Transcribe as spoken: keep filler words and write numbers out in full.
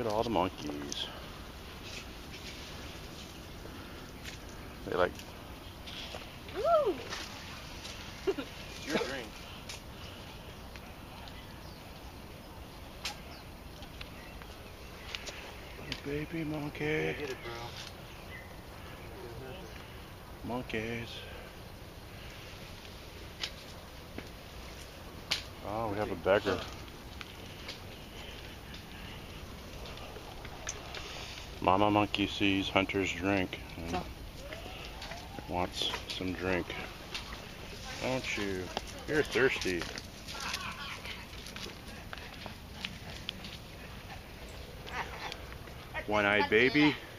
at all the monkeys. They like... Woo! It's your drink. Baby monkey. Get it, bro. Monkeys. Oh, we have a beggar. Mama monkey sees hunter's drink and wants some drink. Don't you? You're thirsty. One-eyed baby.